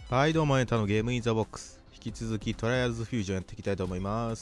はい、どうも、エンタのゲームインザボックス。引き続きトライアルズフュージョンやっていきたいと思います。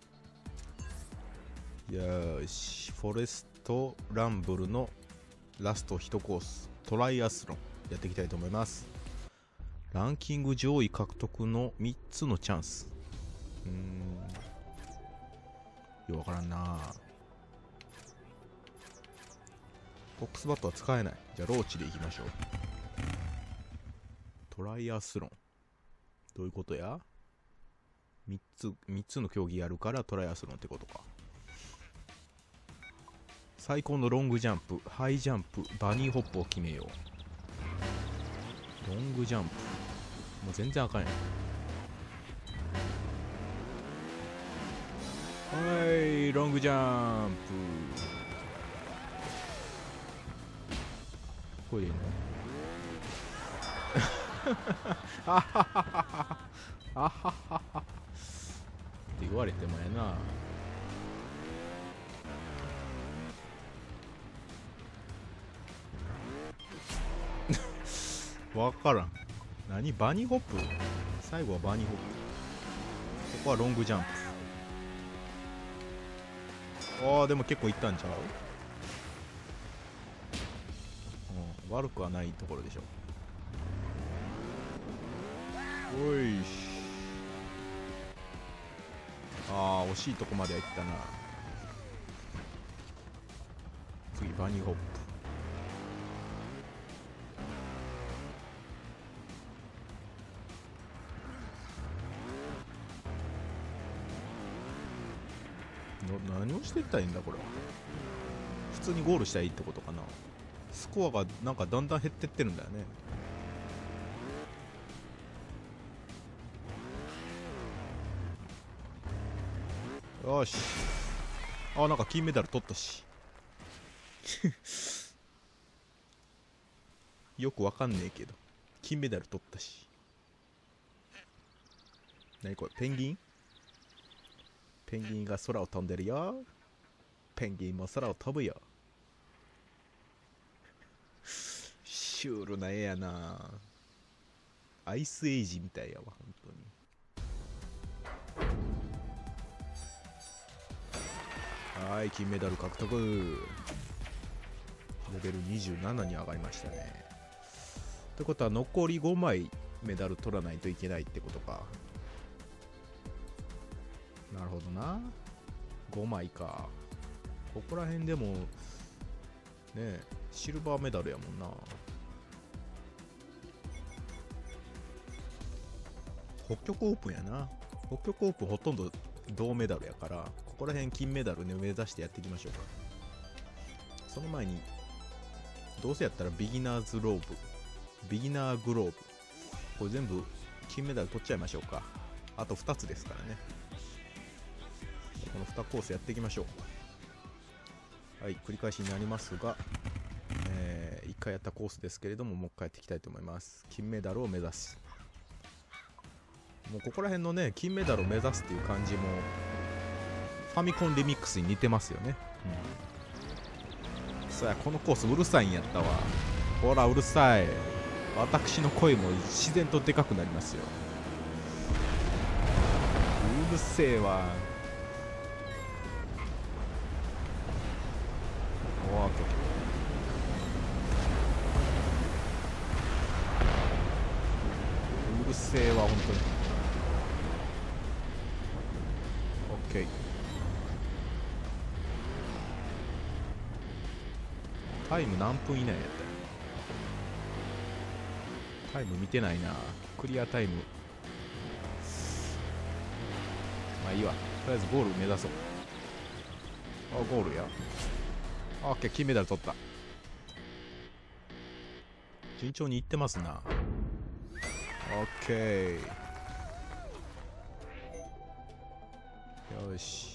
よーし、フォレストランブルのラスト1コース、トライアスロンやっていきたいと思います。ランキング上位獲得の3つのチャンス。よくわからんな。フォックスバットは使えない。じゃあローチでいきましょう。トライアスロン。どういうことや？ 3 つの競技やるからトライアスロンってことか。最高のロングジャンプ、ハイジャンプ、バニーホップを決めよう。ロングジャンプ。もう全然あかんやん。はい、ロングジャンプ。これでいいの？あはははは。あははは。って言われてもやな。わからん。何？バニーホップ？最後はバニーホップ。ここはロングジャンプ。ああ、でも結構いったんちゃう？悪くはないところでしょ。おいし。ああ、惜しいとこまでは行ったな。次、バニーホップ。何をしていったらいいんだこれは。普通にゴールしたらいいってことかな。スコアがなんかだんだん減ってってるんだよね。よし。あ、なんか金メダル取ったし。よくわかんねえけど金メダル取ったし。何これ？ペンギン？ペンギンが空を飛んでるよ。ペンギンも空を飛ぶよ。シュールな絵やな。アイスエイジみたいやわ、本当に。はい、金メダル獲得。レベル27に上がりましたね。ってことは残り5枚メダル取らないといけないってことか。なるほどな。5枚か。ここら辺でもねえ、シルバーメダルやもんな。北極オープンやな。北極オープンほとんど銅メダルやから、ここら辺金メダルね目指してやっていきましょうか。その前にどうせやったらビギナーズローブ、ビギナーグローブ、これ全部金メダル取っちゃいましょうか。あと2つですからね。この2コースやっていきましょう。はい、繰り返しになりますが、1回やったコースですけれども、もう一回やっていきたいと思います。金メダルを目指す。もうここら辺のね、金メダルを目指すっていう感じもファミコンリミックスに似てますよね。そうや、このコースうるさいんやったわ。ほらうるさい。私の声も自然とでかくなりますよ。うるせえわ。おー、うるせえわ本当に。オッケー。タイム何分以内やったよ。タイム見てないな。クリアタイム、まあいいわ。とりあえずゴール目指そう。あ、ゴールや。オッケー、金メダル取った。順調にいってますな。オッケー。よし。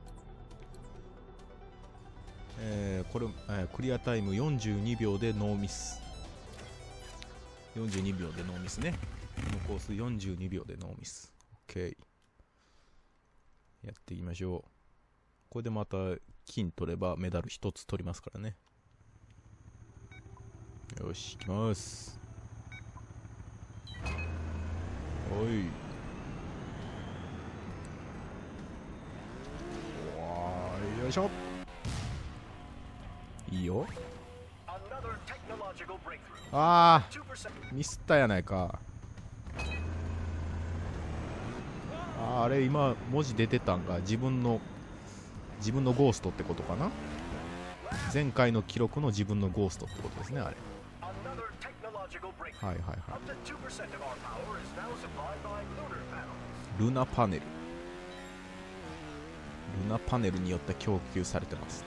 これ、クリアタイム42秒でノーミス。42秒でノーミスね。このコース42秒でノーミス。OK。やっていきましょう。これでまた金取ればメダル1つ取りますからね。よし、いきます。 おい。おー、よいしょ。いいよ。あー、ミスったやないか。あれ今文字出てたんが自分のゴーストってことかな。前回の記録の自分のゴーストってことですね、あれ。はいはいはい。ルナパネル。ルナパネルによって供給されてます。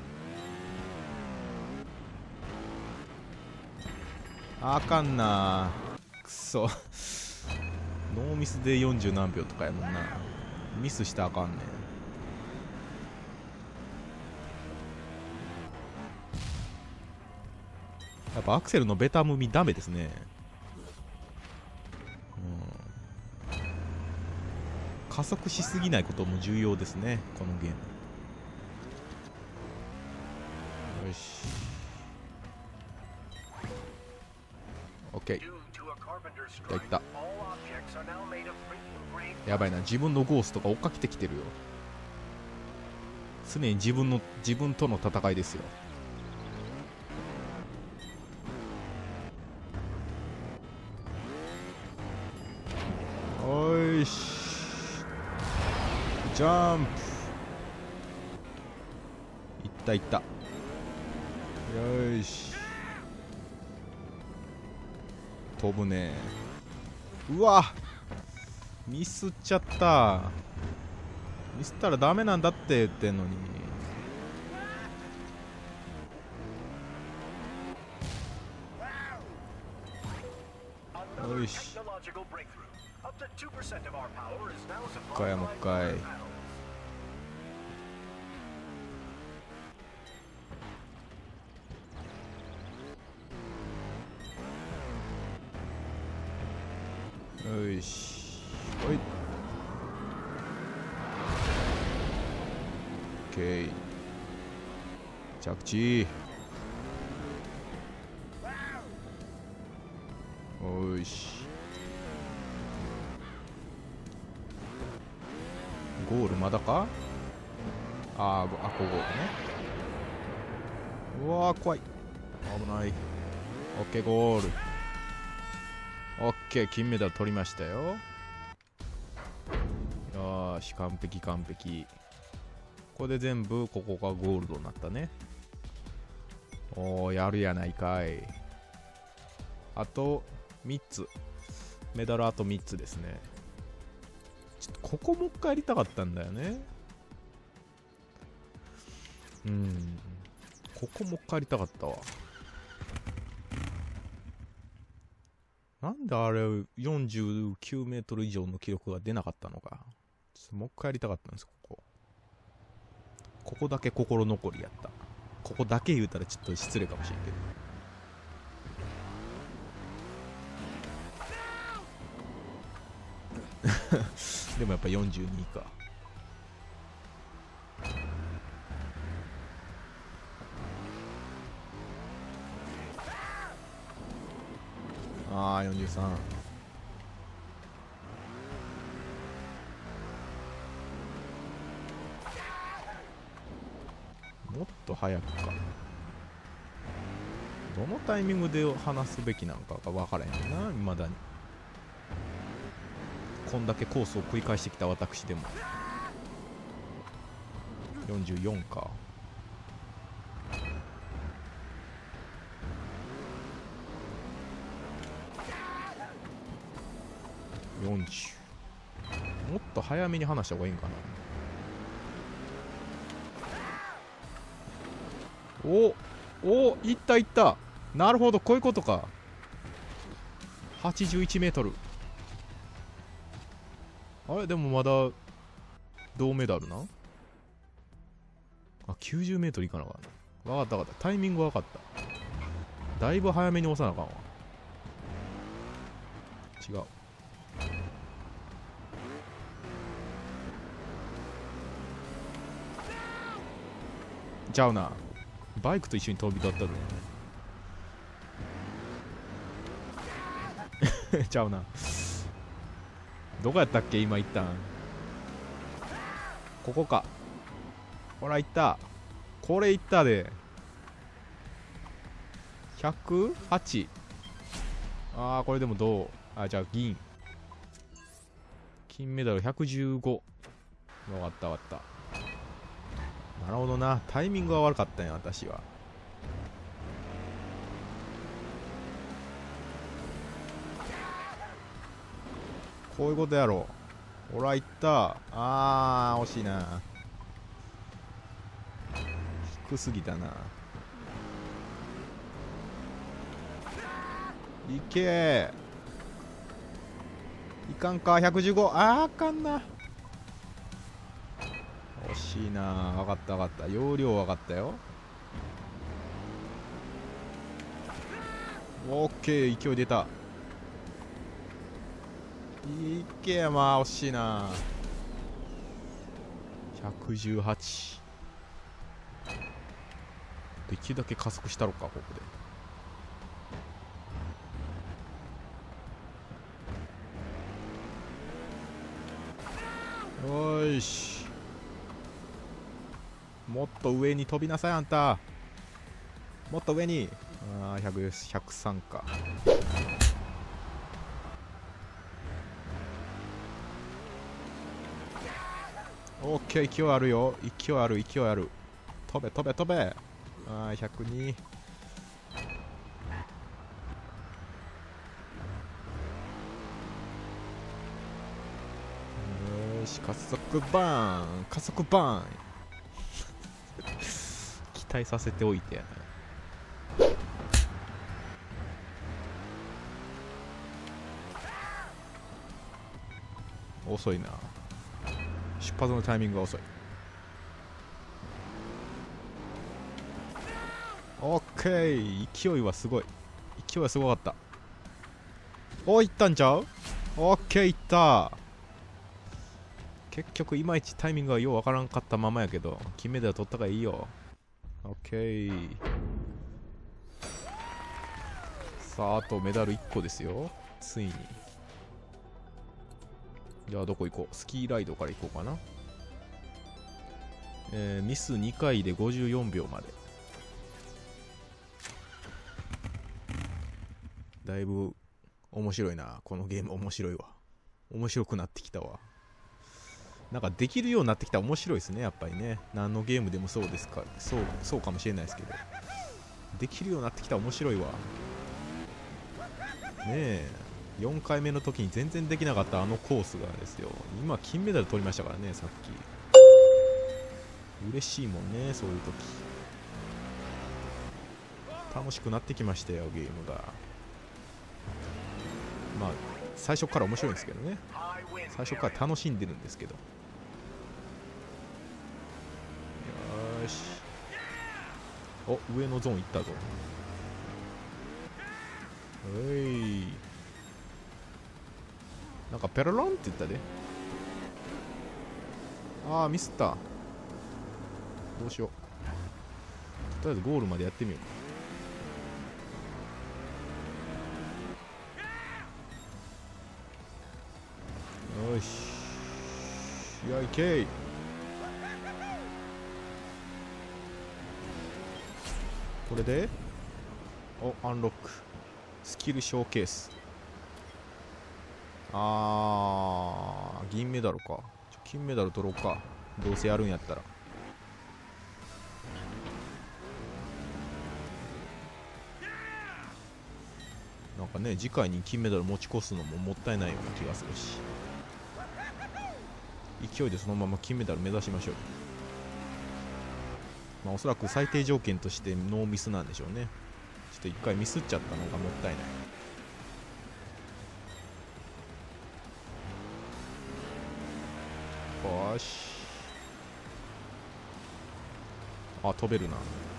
あかんな。くそ。ノーミスで40何秒とかやもんな。ミスしたらあかんねん。やっぱアクセルのベタ踏みダメですね。加速しすぎないことも重要ですね、このゲーム。よし。OK。いった。やばいな、自分のゴーストが追っかけてきてるよ。常に自分との戦いですよ。おいし。ジャンプ。いったいった。よし。飛ぶね。うわ、ミスっちゃった。ミスったらダメなんだって言ってんのに。よし。もう一回もう一回。よし。ほい。OK。着地。よし。ゴールまだか。あー、ここゴールね。うわー、怖い。危ない。OK、ゴール。OK、金メダル取りましたよ。よーし、完璧完璧。ここで全部ここがゴールドになったね。おー、やるやないかい。あと3つ。メダルあと3つですね。ちょっとここもう一回やりたかったんだよね。ここもう一回やりたかったわ。なんであれ49メートル以上の記録が出なかったのか。ちょっともう一回やりたかったんです。ここだけ心残りやった。ここだけ言うたらちょっと失礼かもしれんけどでもやっぱ42か。あー、43。もっと早くか。どのタイミングで話すべきなのかが分からへんな、未だに。こんだけコースを繰り返してきた私でも。44か。40。もっと早めに話した方がいいんかな。お、いったいった。なるほど、こういうことか。81メートル。あれ、でもまだ銅メダルな。あ、90メートルいかなかった。わかったわかった。タイミングわかった。だいぶ早めに押さなあかんわ。違う。ちゃうな。バイクと一緒に飛び立ったでちゃうな。 どこやったっけ今一旦。ここか。ほら、いった。これいったで。108。ああ、これでもどう？あ、じゃあ銀。金メダル115。わかったわかった。なるほどな。タイミングが悪かったんや、私は。こういうことやろう。ほら、いった。あー、惜しいな。低すぎたな。いけー。いかんか、115。あかんな。惜しいな。わかったわかった。容量わかったよ。オッケー、勢い出た。いけや、まあ惜しいな。118。できるだけ加速したろか、ここで。よーし。もっと上に飛びなさい、あんた。もっと上に。ああ、103か。オッケー、勢いあるよ。勢いある、勢いある。飛べ、飛べ、飛べ。ああ、102。よーし、加速バーン。加速バーン。期待させておいてやな。遅いな。出発のタイミングが遅い。オッケー。勢いはすごい。勢いはすごかった。お、いったんちゃう？オッケー、いった。結局いまいちタイミングがようわからんかったままやけど、金メダル取ったからいいよ。オッケー。さあ、あとメダル1個ですよ。ついに。じゃあどこ行こう。スキーライドから行こうかな。ミス2回で54秒まで。だいぶ面白いな。このゲーム面白いわ。面白くなってきたわ。なんかできるようになってきたら面白いですね、やっぱりね。何のゲームでもそうですか。そうかもしれないですけど。できるようになってきたら面白いわ。ねえ。4回目の時に全然できなかったあのコースがですよ。今金メダル取りましたからね、さっき。嬉しいもんね、そういう時。楽しくなってきましたよ、ゲームが。まあ、最初から面白いんですけどね。最初から楽しんでるんですけど。よーし。お、上のゾーン行ったぞ。なんかペロロンって言ったで。ああ、ミスった。どうしよう。とりあえずゴールまでやってみようか。よし。いや、いけい。これでお、アンロック。スキルショーケース。銀メダルか。金メダル取ろうか。どうせやるんやったら。なんかね、次回に金メダル持ち越すのももったいないような気がするし。勢いでそのまま金メダル目指しましょう。まあおそらく最低条件としてノーミスなんでしょうね。ちょっと一回ミスっちゃったのがもったいない。よし。あ、飛べるな。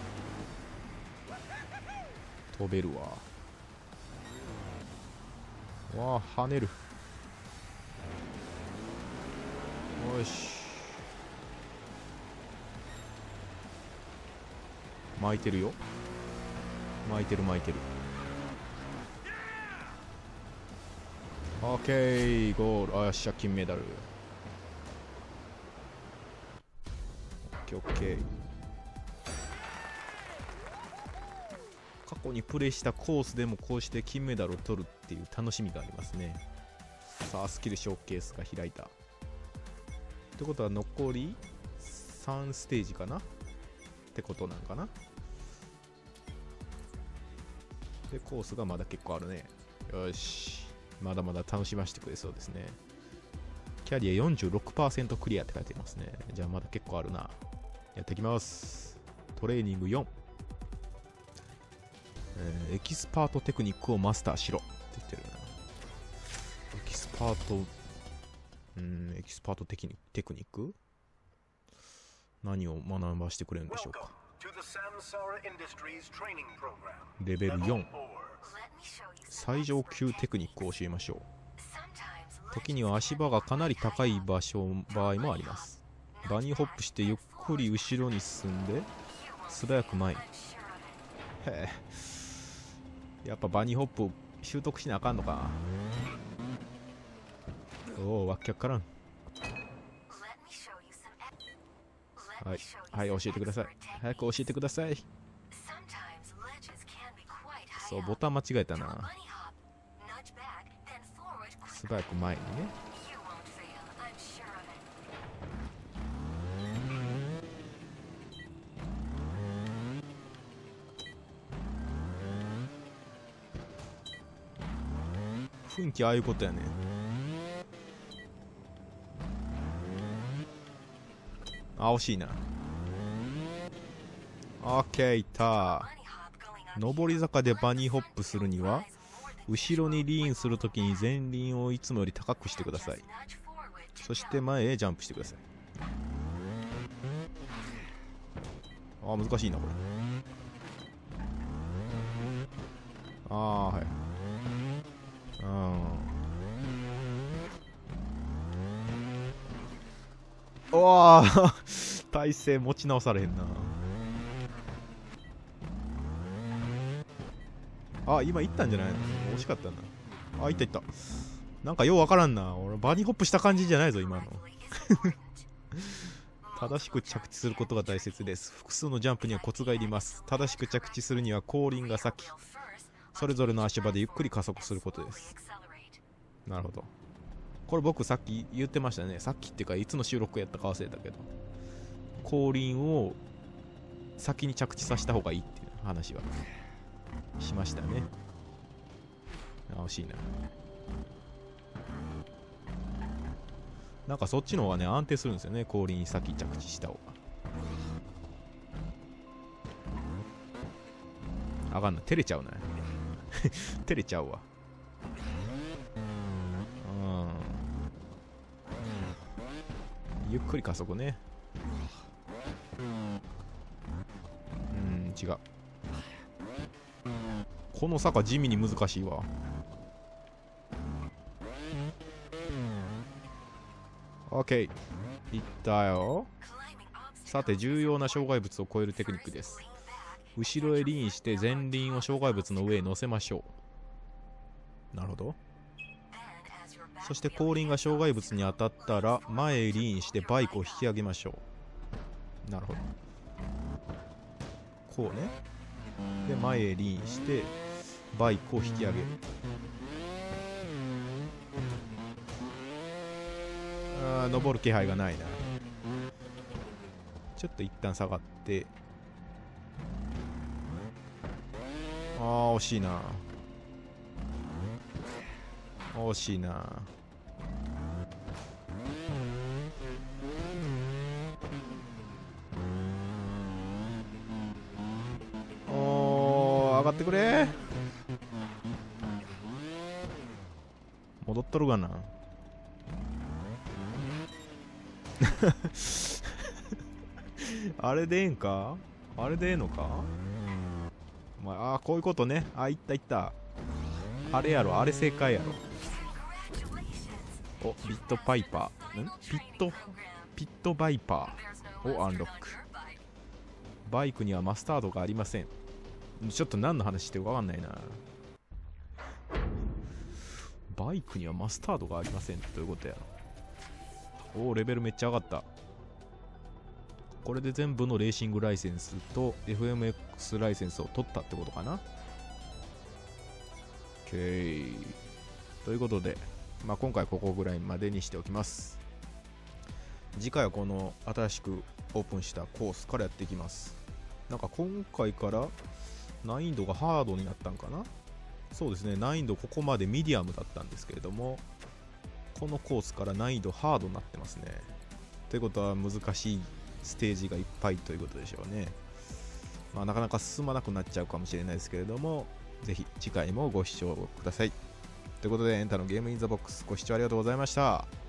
飛べるわ。わあ、跳ねる。よし。巻いてるよ。巻いてる巻いてる。あオッケー、ゴール。あ、よっしゃ、金メダル。オッケーオッケー。過去にプレイしたコースでもこうして金メダルを取るっていう楽しみがありますね。さあ、スキルショーケースが開いた。ってことは残り3ステージかなってことなんかな。で、コースがまだ結構あるね。よし。まだまだ楽しませてくれそうですね。キャリア 46% クリアって書いてますね。じゃあまだ結構あるな。やっていきます。トレーニング4。エキスパートテクニックをマスターしろって言ってるな。エキスパート、エキスパートテクニック何を学ばせてくれるんでしょうか。レベル4。最上級テクニックを教えましょう。時には足場がかなり高い場合もあります。バニーホップしてゆっくり後ろに進んで素早く前に。へえ、やっぱバニーホップ習得しなあかんのか。おお、わっきゃっからん。はい、はい、教えてください。早く教えてください。そう、ボタン間違えたな。素早く前にね。雰囲気ああいうことやね。あ、惜しいな。オッケー、いった。上り坂でバニーホップするには、後ろにリーンするときに前輪をいつもより高くしてください。そして前へジャンプしてください。あ、難しいなこれ。ああ、はい。おお体勢持ち直されへんな。あ、今行ったんじゃないの。惜しかったな。あ、行った行った。なんかようわからんな。俺バニーホップした感じじゃないぞ今の。正しく着地することが大切です。複数のジャンプにはコツがいります。正しく着地するには後輪が先、それぞれの足場でゆっくり加速することです。なるほど。これ僕さっき言ってましたね。さっきっていうかいつの収録やったか忘れたけど、後輪を先に着地させた方がいいっていう話はしましたね。あ、惜しいな。なんかそっちの方がね安定するんですよね。後輪に先着地した方が。あかんな、照れちゃうな。照れちゃうわ。ゆっくり加速ね。違う。この坂地味に難しいわ。オッケー、いったよ。さて、重要な障害物を越えるテクニックです。後ろへリーンして前輪を障害物の上へ乗せましょう。なるほど。そして後輪が障害物に当たったら前へリーンしてバイクを引き上げましょう。なるほど。こうね。で前へリーンしてバイクを引き上げる。登る気配がないな。ちょっと一旦下がって。惜しいな。惜しいな。上がってくれ。戻っとるがな。あれでええんか。あれでええのか。こういうことね。いったいった。あれやろ、あれ正解やろ。お、ビットパイパー。ピットバイパーをアンロック。バイクにはマスタードがありません。ちょっと何の話してるか分かんないな。 バイクにはマスタードがありませんということや。おお、レベルめっちゃ上がった。これで全部のレーシングライセンスと FMX ライセンスを取ったってことかな。 OK ということで、今回ここぐらいまでにしておきます。次回はこの新しくオープンしたコースからやっていきます。なんか今回から難易度がハードになったんかな。そうですね、難易度ここまでミディアムだったんですけれども、このコースから難易度ハードになってますね。ということは難しいステージがいっぱいということでしょうね。なかなか進まなくなっちゃうかもしれないですけれども、ぜひ次回もご視聴ください。ということで、エンタのゲームインザボックスご視聴ありがとうございました。